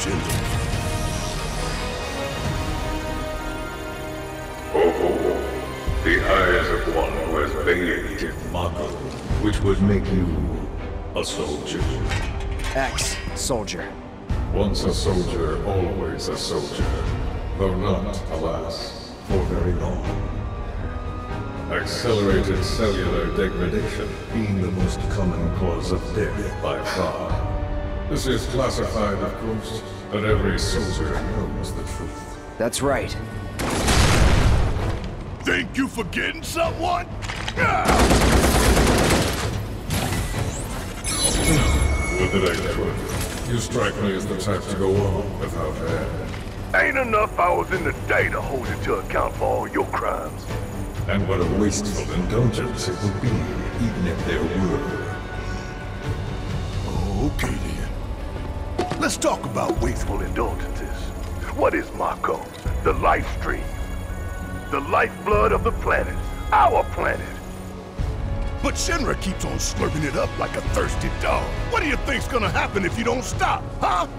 Shinra. Oh, the eyes of one who has bathed in Mako, which would make you a soldier. Ex-soldier. Once a soldier, always a soldier. Though not, alas, for very long. Accelerated cellular degradation being the most common cause of death by far. This is classified, of course, but every soldier knows the truth. That's right. Think you forgetting someone? Would that I could. You strike me as the type to go on without air. Ain't enough hours in the day to hold you to account for all your crimes. And what a wasteful indulgence it would be, even if there were. Okay then. Let's talk about Wasteful indulgences. What is Mako? The life stream. The lifeblood of the planet. Our planet. But Shinra keeps on slurping it up like a thirsty dog. What do you think's gonna happen if you don't stop, huh?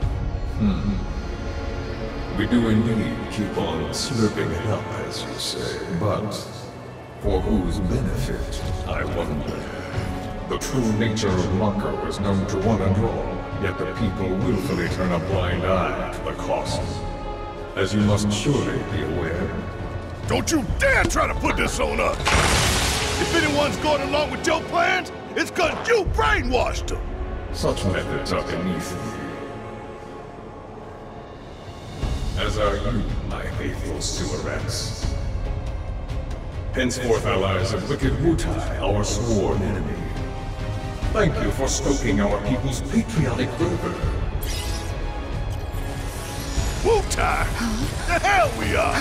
We do indeed keep on slurping it up, as you say. But for whose benefit, I wonder. The true nature of Mako is known to one and all, yet the people willfully turn a blind eye to the cost. As you must surely be aware. Don't you dare try to put this on us! If anyone's going along with your plans, it's 'cause you brainwashed them! Such methods are beneath me. As are you, my faithful Suarez. Henceforth allies of wicked Wutai, our sworn enemy. Thank you for stoking our people's patriotic fervor. Wutai! The hell we are!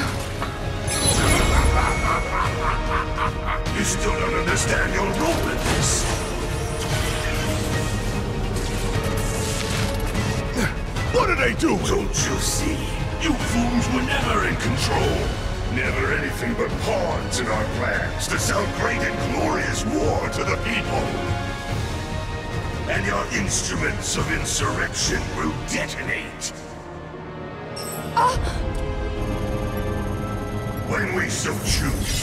You still don't understand your role in this. What are they doing? Don't you see? You fools were never in control. Never anything but pawns in our plans to sell great and glorious war to the people. And your instruments of insurrection will detonate. When we so choose.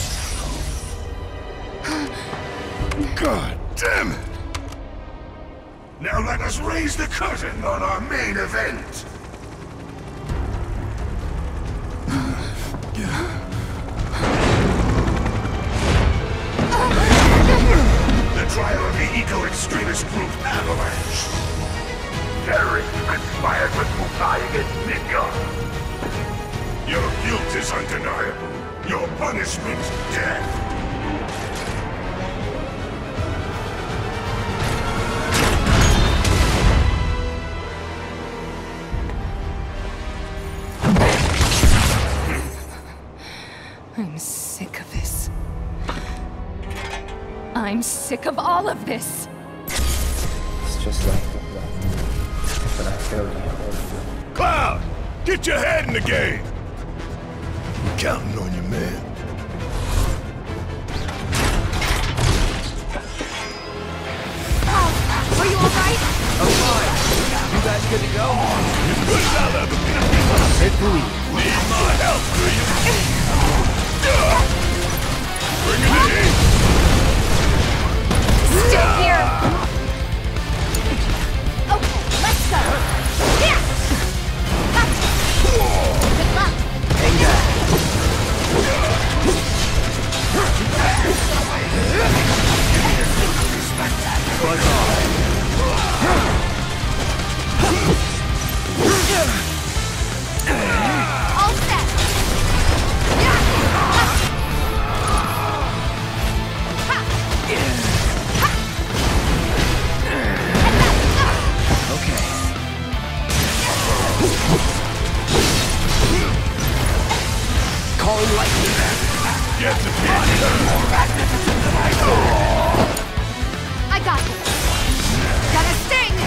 God damn it! Now let us raise the curtain on our main event. The trial of the eco-extremist group Avalanche. Terrorists conspired with Wutai against Midgar. Your guilt is undeniable. Your punishment, death. I'm sick of this. I'm sick of all of this! It's just like that. But I failed you. Cloud! Get your head in the game! I'm counting on you, man. Are you alright? I'm fine. You guys good to go? As good as I'll ever be. Hit the lead. Need my help, do you? Bring it in! Stay here! Okay, let's go! Yeah! Good luck! Hang back. Buzz off. All set! Calling lightning. Get the kid! I got this! Got a sting!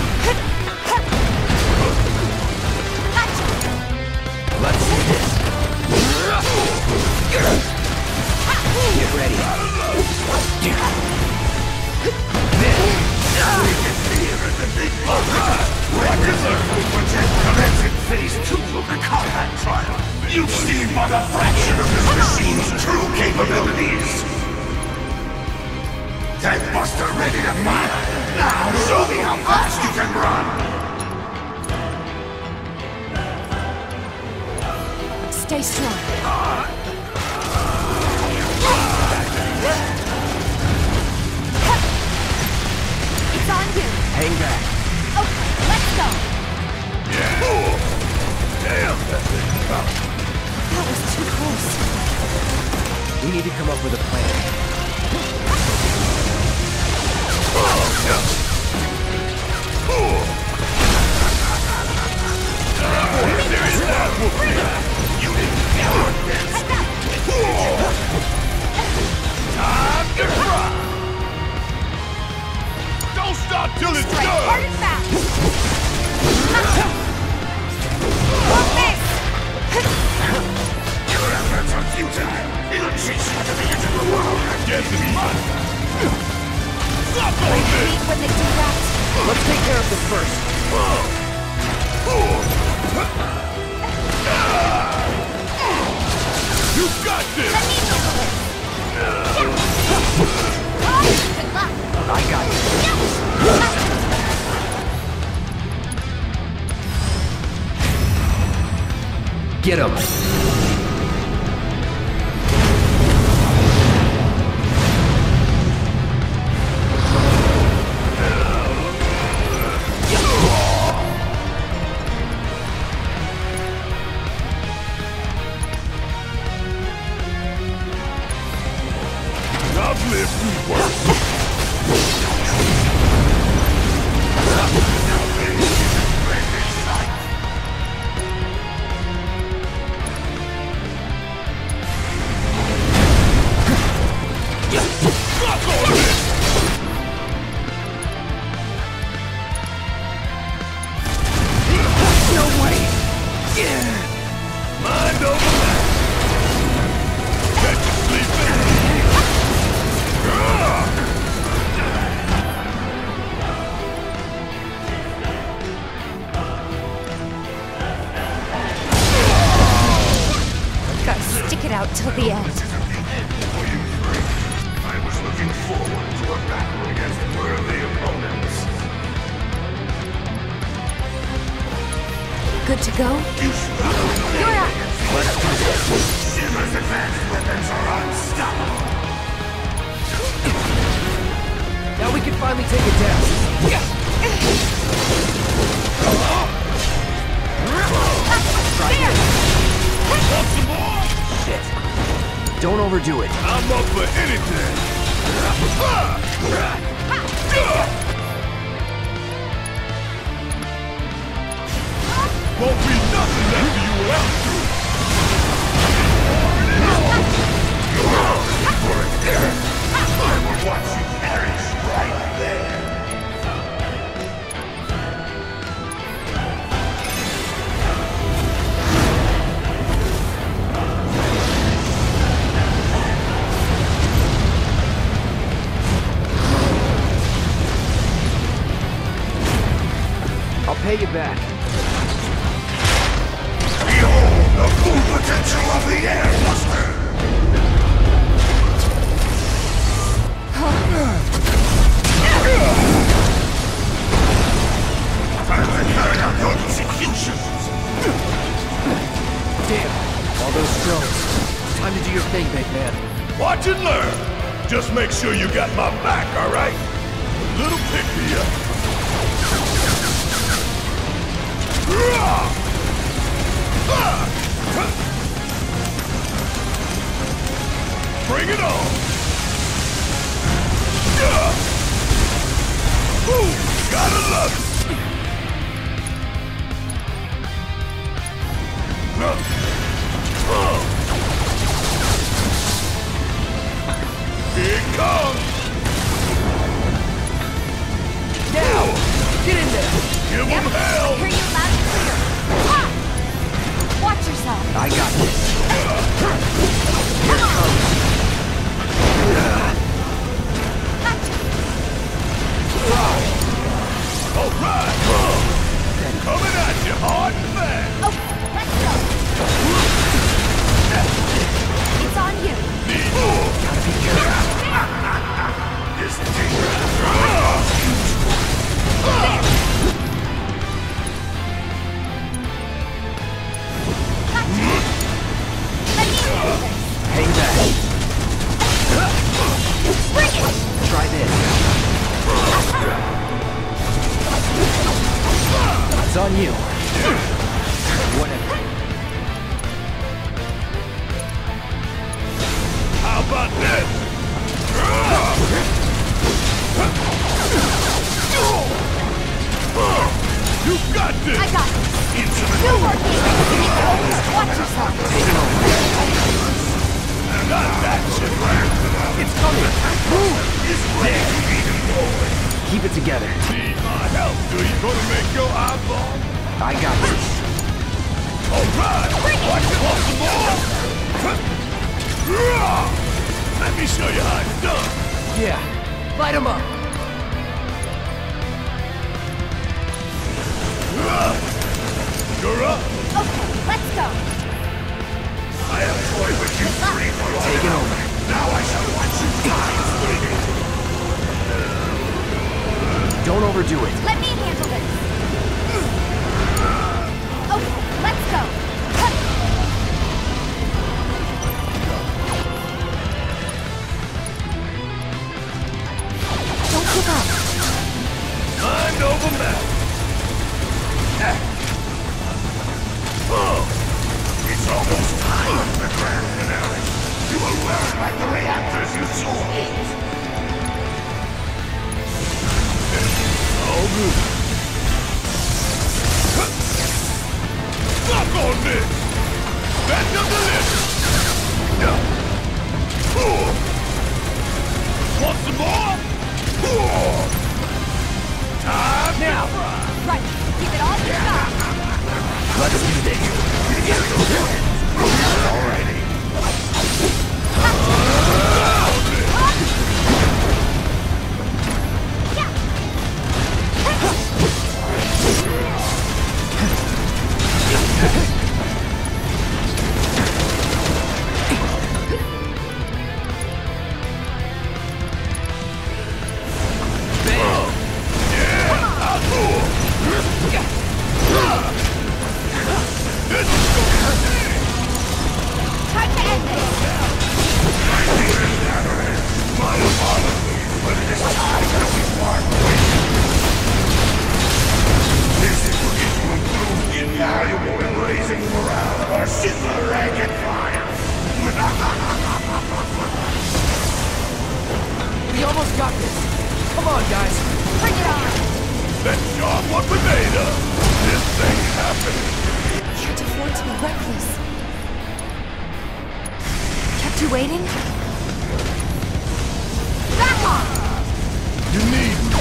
Let's see this. Get ready. We can see her at the big alright! What deserves we protect commencing Phase 2 of the combat trial. You've seen but a fraction of this machine's true capabilities. Tankbuster ready to fire. Now show me how fast you can run. Stay strong. It's on you. Hang back. Okay, let's go. Damn, that thing's about. That was too close. We need to come up with a plan. Time to fry! Don't stop till it's Strike done! hard and fast. Walk this. Your efforts are futile. It'll chase you to the edge of the world. Guess it's mine! Stop on I this! hate when they do that. Let's take care of this first. You got this! Let me handle it. Good luck. I got you. Get him. I've lived through worse. Fuck all this! No way. Mind over matter. Catch you sleeping. Gotta stick it out till the end. I was looking forward to a battle against worthy opponents. Good to go? You should You're up. Shimmer's advanced weapons are unstoppable. Now we can finally take it down. There! Want some more? Shit. Don't overdo it. I'm up for anything. Won't be nothing left of you else. I will watch you perish right there. I'll pay you back. Behold the full potential of the Airbuster! Time to carry out your executions! Damn. All those drones. Time to do your thing, big man. Watch and learn. Just make sure you got my back, all right? A little pick-me-up. Bring it on! Ooh, gotta love it! Here it comes! Now! Get in there! Give them hell! Hear you loud and clear. Ha! Watch yourself. I got this. Come on. All right! Coming at you hard and fast! Okay. It's coming! Move! Keep it together. Need my help, do you? Gonna make your eyeball? I got this. Alright! Want some more? Let me show you how it's done. Yeah, light him up. You're up. Okay, let's go. I have toyed with you three for long. Taking over. Now I shall watch you die bleeding. Don't overdo it. Let me handle this. Okay, let's go. Don't give up. Mind over matter. It's almost time, the grand finale. You will learn like the reactors you so hate. All good. Fuck on this! Back up the list! Want some more? Time Now! Right, keep it all yourself. Let's do this. Alrighty. Time to end this. This is looking to improve invaluable in raising morale of our Sithler rank and file. We almost got this. Come on, guys. Bring it on. Let's show 'em what we're made of. This thing happened. Can't afford to be reckless. Kept you waiting? Back off! You need me.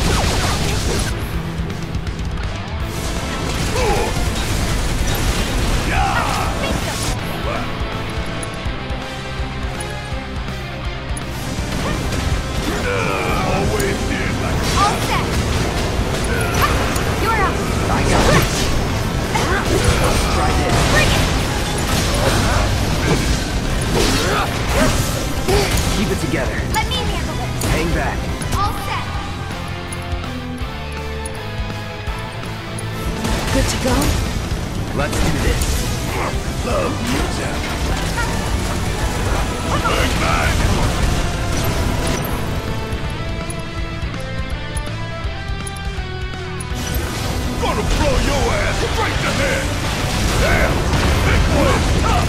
Always did like All set. You're up. I got this. Try this. Bring it. Keep it together. Let me handle this. Hang back. All set. Good to go? Let's do this. love you, Jack. Big bang! Gonna blow your ass straight to head! Damn! Big boy is tough!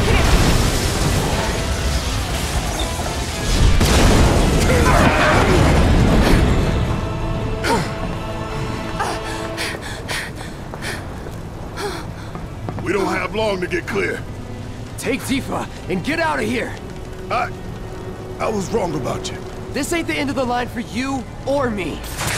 We don't have long to get clear. Take Tifa and get out of here. I was wrong about you. This ain't the end of the line for you or me.